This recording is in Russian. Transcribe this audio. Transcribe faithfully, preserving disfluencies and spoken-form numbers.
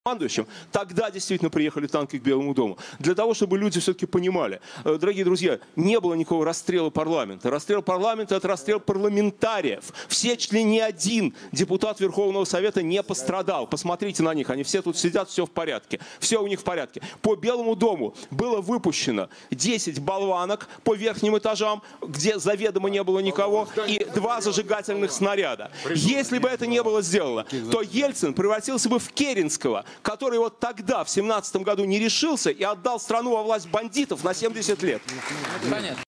командующим, тогда действительно приехали танки к Белому дому. Для того, чтобы люди все-таки понимали. Дорогие друзья, не было никакого расстрела парламента. Расстрел парламента – это расстрел парламентариев. Все члены, ни один депутат Верховного Совета не пострадал. Посмотрите на них, они все тут сидят, все в порядке. Все у них в порядке. По Белому дому было выпущено десять болванок по верхним этажам, где заведомо не было никого, и два зажигательных снаряда. Если бы это не было сделано, то Ельцин превратился бы в Керенского, который вот тогда, в семнадцатом году, не решился и отдал страну во власть бандитов на семьдесят лет. Понятно.